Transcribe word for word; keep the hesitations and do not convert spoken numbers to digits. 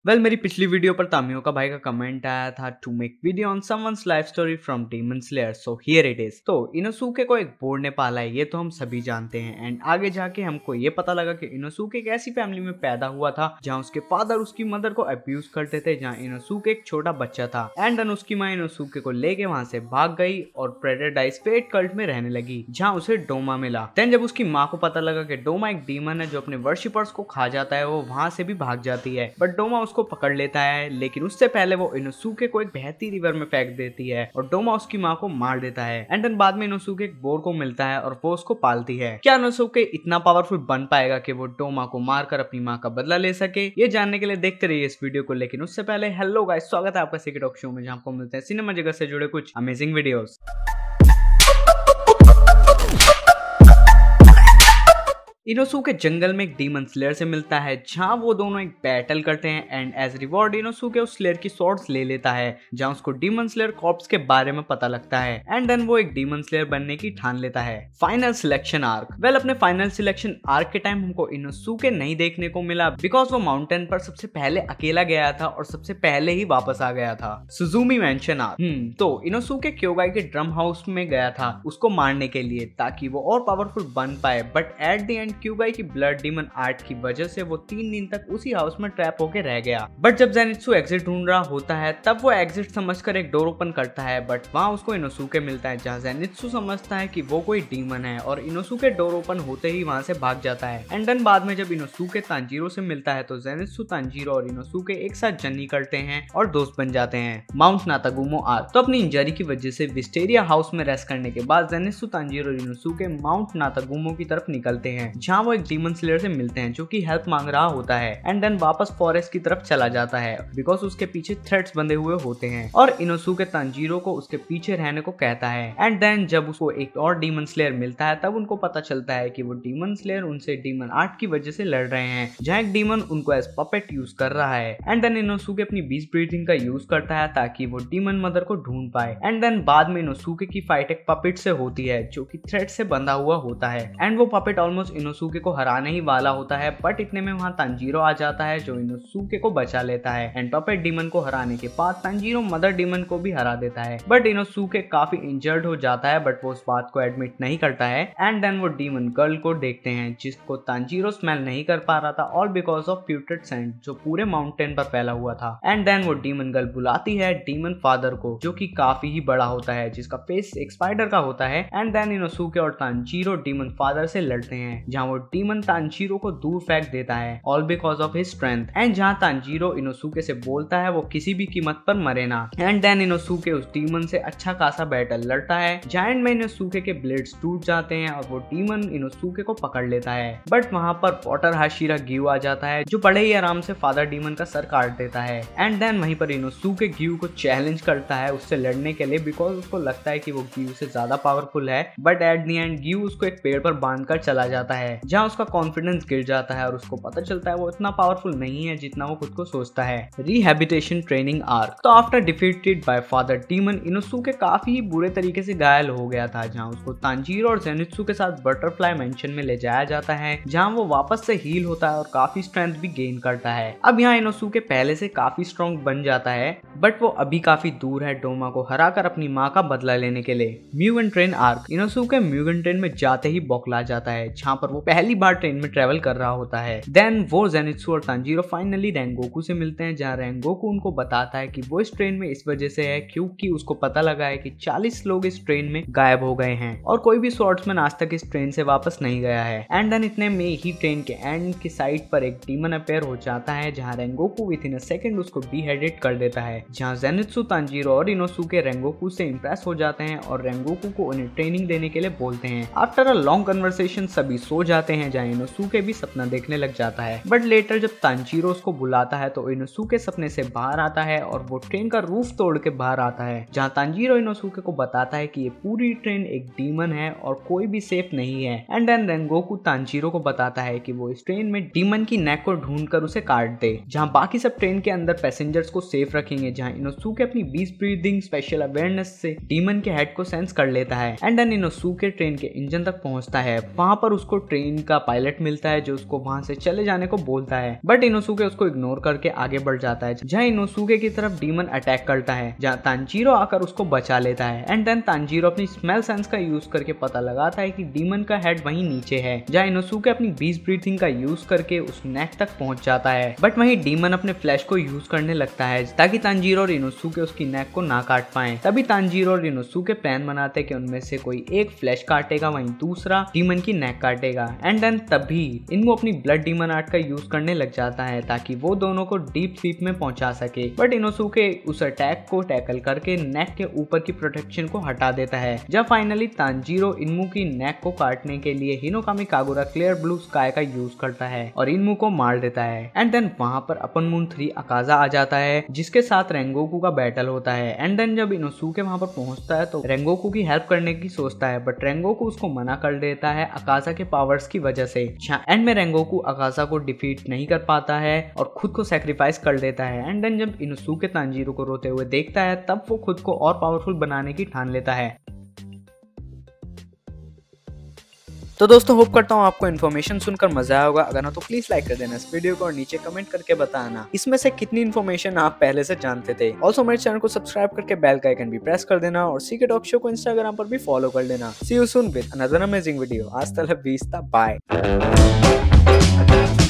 Well well, मेरी पिछली video पर तामियो का भाई का कमेंट आया था to make video on someone's life story from demon slayer, so here it is. तो इनोसुके को एक बोर ने पाला है, ये तो हम सभी जानते हैं। एंड आगे जाके हमको ये पता लगा कि इनोसुके एक ऐसी फैमिली में पैदा हुआ था जहाँ उसके फादर उसकी मदर को अब्यूज करते थे, जहाँ इनोसुके एक छोटा बच्चा था। एंड देन उसकी माँ इनोसुके को लेके वहां से भाग गई और प्रेडेडाइज फेट कल्ट में रहने लगी, जहाँ उसे डोमा मिला। देन जब उसकी माँ को पता लगा कि डोमा एक डीमन है जो अपने वर्शिपर्स को खा जाता है, वो वहां से भी भाग जाती है। बट डोमा उसको पकड़ लेता है, लेकिन उससे पहले वो इनोसुके को एक बहती रिवर में फेंक देती है और डोमा उसकी माँ को मार देता है। एंड देन बाद में इनोसुके एक बोर को मिलता है और वो उसको पालती है। क्या इनोसुके इतना पावरफुल बन पाएगा कि वो डोमा को मारकर अपनी माँ का बदला ले सके? ये जानने के लिए देखते रहिए इस वीडियो को। लेकिन उससे पहले हेलो गाइस, स्वागत है आपका सिकी टॉक शो में, जहाँ आपको मिलते हैं सिनेमा जगत से जुड़े कुछ अमेजिंग वीडियोस। इनोसुके जंगल में एक डीमन स्लेयर से मिलता है, जहां वो दोनों एक बैटल करते हैं। एंड एज रिवॉर्ड इनोसुके उस स्लेयर की स्वॉर्ड्स ले लेता है, जहां उसको डीमन स्लेयर कॉर्प्स के बारे में पता लगता है। एंड देन वो एक डीमन स्लेयर बनने की ठान लेता है। Final selection arc. वेल अपने फाइनल सिलेक्शन आर्क के टाइम हमको इनोसुके नहीं देखने को मिला, बिकॉज वो माउंटेन पर सबसे पहले अकेला गया था और सबसे पहले ही वापस आ गया था। सुजुमी मेंशन आर्क। हम्म तो इनोसुके क्योगाई के ड्रम हाउस में गया था उसको मारने के लिए, ताकि वो और पावरफुल बन पाए। But at the end Kyogai की ब्लड डीमन आर्ट की वजह से वो तीन दिन तक उसी हाउस में ट्रैप होके रह गया। बट जब जेनित्सु एग्जिट ढूंढ रहा होता है, तब वो एग्जिट समझकर एक डोर ओपन करता है। बट वहाँ उसको इनोसुके मिलता है, जहाँ जेनित्सु समझता है कि वो कोई डीमन है और इनोसुके डोर ओपन होते ही वहाँ से भाग जाता है। एंड देन बाद में जब इनोसुके तांजीरो से मिलता है, तो जेनित्सु, तांजीरो और इनोसुके एक साथ जर्नी करते हैं और दोस्त बन जाते हैं। Mount Natagumo arc. तो अपनी इंजरी की वजह से विस्टेरिया हाउस में रेस्ट करने के बाद जेनित्सु, तांजीरो और इनोसुके माउंट नातागुमो की तरफ निकलते हैं, जहाँ वो एक डीमन स्लेयर से मिलते हैं जो कि हेल्प मांग रहा होता है। एंड देन वापस फॉरेस्ट की तरफ चला जाता है, बिकॉज उसके पीछे थ्रेड्स बंधे हुए होते हैं। और इनोसुके तांजीरो को उसके पीछे रहने को कहता है। एंड देन जब उसको एक और डीमन स्लेयर मिलता है, तब उनको पता चलता है कि वो डीमन स्लेयर उनसे डीमन आर्ट की वजह से लड़ रहे हैं, जहाँ एक डीमन उनको एज पपेट यूज कर रहा है। एंड देन इनोसुके अपनी बीस्ट ब्रीथिंग का यूज करता है ताकि वो डीमन मदर को ढूंढ पाए। एंड देन बाद में इनोसुके की फाइट एक पपेट से होती है, जो कि थ्रेड से बंधा हुआ होता है। एंड वो पपेट ऑलमोस्ट इनोसुके को हराने ही वाला होता है, बट इतने में वहां तांजीरो आ जाता है, जो इनोसुके को बचा लेता है। एंड पपेट डीमन को हराने के बाद तांजीरो मदर डीमन को भी हरा देता है। बट इनोसुके काफी इंजर्ड हो जाता है, बट वो उस बात को एडमिट नहीं करता है। एंड देन वो डीमन गर्ल को देखते हैं, जिसको तांजीरो स्मेल नहीं कर पा रहा था, all because of putrid scent जो पूरे माउंटेन पर फैला हुआ था। एंड देन वो डीमन गर्ल बुलाती है डीमन फादर को, जो कि काफी ही बड़ा होता है, जिसका फेस एक स्पाइडर का होता है। एंड देन इनोसुके और तांजीरो डीमन फादर से लड़ते हैं, जहाँ वो डीमन तांजीरो को दूर फेंक देता है, all because of his strength. And जहाँ तांजीरो इनोसुके से बोलता है वो किसी भी कीमत पर मरे ना। एंड देन इनोसुके उस डीमन से अच्छा खासा बैटल लड़ता है, जायंट में इनोसुके के ब्लेड्स टूट जाते हैं और वो डीमन इनोसुके को पकड़ लेता है। बट वहां पर वाटर हाशिरा ग्यू आ जाता है, जो बड़े ही आराम से फादर डीमन का सर काट देता है। एंड देन वहीं पर इनोसुके ग्यू को चैलेंज करता है उससे लड़ने के लिए, बिकॉज उसको लगता है कि वो ग्यू से ज्यादा पावरफुल है। बट एट द एंड ग्यू उसको एक पेड़ पर बांध कर चला जाता है, जहाँ उसका कॉन्फिडेंस गिर जाता है और उसको पता चलता है वो इतना पावरफुल नहीं है जितना वो खुद को सोचता है। Rehabilitation training arc. तो after defeated by father demon, Inosuke काफी बुरे तरीके से घायल हो गया था, जहां उसको तांजीरो और जेनित्सु के साथ बटरफ्लाई मेंशन में ले जाया जाता है, जहां वो वापस से हील होता है और काफी स्ट्रेंथ भी गेन करता है। अब यहाँ इनोसुके पहले से काफी स्ट्रॉन्ग बन जाता है, बट वो अभी काफी दूर है डोमा को हराकर अपनी माँ का बदला लेने के लिए। Mugen train arc. Inosuke Mugen train में जाते ही बौखला जाता है, जहाँ पर वो पहली बार ट्रेन में ट्रेवल कर रहा होता है। देन वो जेनित्सु और तांजीरो फाइनली रेंगोकू से मिलते हैं, जहाँ रेंगोकू उनको बताता है कि वो इस ट्रेन में इस वजह से है क्योंकि उसको पता लगा है कि चालीस लोग इस ट्रेन में गायब हो गए हैं और कोई भी स्वॉर्ड्समैन आज तक इस ट्रेन से वापस नहीं गया है। एंड देन इतने में ही ट्रेन के एंड की साइड पर एक डीमन अपेयर हो जाता है, जहाँ Rengoku within a second उसको बीहेडेड कर देता है, जहाँ जेनित्सु, तांजीरो और इनोसुके रेंगोकू से इंप्रेस हो जाते हैं और रेंगोकू को उन्हें ट्रेनिंग देने के लिए बोलते हैं। आफ्टर अ लॉन्ग कन्वर्सेशन सभी सो जाते हैं, जहाँ इनोसुके भी सपना देखने लग जाता है। बट लेटर जब तांजीरो उसको बुलाता है, तो इनोसुके सपने से बाहर आता है और वो ट्रेन का रूफ तोड़ के बाहर आता है, जहाँ तांजीरो इनोसुके को बताता है कि ये पूरी ट्रेन एक डीमन है और कोई भी सेफ नहीं है। एंड देन रेंगोकू तांजीरो को बताता है कि वो इस ट्रेन में डीमन की नेक को ढूंढकर उसे काट दे, जहाँ बाकी सब ट्रेन के अंदर पैसेंजर्स को सेफ रखेंगे, जहाँ इनोसुके अपनी बीस्ट ब्रीदिंग स्पेशल अवेयरनेस से डीमन के हेड को सेंस कर लेता है। एंड देन इनोसुके ट्रेन के इंजन तक पहुंचता है, वहां पर उसको ट्रेन का पायलट मिलता है जो उसको वहां से चले जाने को बोलता है, बट इनोसुके उसको इग्नोर करके आगे बढ़ जाता है, जहाँ इनोसुके की तरफ डीमन अटैक करता है, जहाँ तांजीरो आकर उसको बचा लेता है। एंड देन तांजीरो अपनी स्मेल सेंस का यूज करके पता लगाता है कि डीमन का हेड वहीं नीचे है, जहाँ इनोसुके अपनी बीस्ट ब्रीथिंग का यूज करके उस नेक तक पहुंच जाता है। बट वहीं डीमन अपने फ्लैश को यूज करने लगता है ताकि तांजीरो और इनोसुके उसकी नेक को ना काट पाए। तभी तांजीरो और इनोसुके प्लान बनाते हैं कि उनमें से कोई एक फ्लैश काटेगा, वहीं दूसरा डीमन की नेक काटेगा। एंड देन तभी इनमो अपनी ब्लड डीमन आर्ट का यूज करने लग जाता है ताकि वो दोनों को डीप स्लीप में पहुंचा सके। बट इनोसुके उस अटैक को टैकल करके नेक के ऊपर की प्रोटेक्शन को हटा देता है, जब फाइनली तांजीरो इनमू की नेक को काटने के लिए Hinokami Kagura clear blue sky का यूज करता है और इनमू को मार देता है। एंड देन वहां पर अपन मून थ्री अकाजा आ जाता है जिसके साथ रेंगोकू का बैटल होता है। एंड देन जब इनोसुके वहां पर पहुंचता है तो रेंगोकू की हेल्प करने की सोचता है, बट रेंगोकू उसको मना कर देता है अकाजा के पावर्स की वजह से। एंड में रेंगोकू अकाजा को डिफीट नहीं कर पाता है और खुद को सैक्रिफाइस कर देता है। एंड देन जब इनोसुके तांजीरो को रोते हुए देखता है तब वो खुद को और पावरफुल बनाने की ठान लेता है। तो दोस्तों होप करता हूँ आपको इन्फॉर्मेशन सुनकर मजा आया होगा। अगर ना तो प्लीज लाइक कर देना इस वीडियो को और नीचे कमेंट करके बताना इसमें से कितनी इन्फॉर्मेशन आप पहले से जानते थे। ऑल्सो मेरे चैनल को सब्सक्राइब करके बेल का आइकन भी प्रेस कर देना और सीके टॉक शो को इंस्टाग्राम पर भी फॉलो कर लेना। See you soon with another amazing video. आज तक वीस्ता बाय।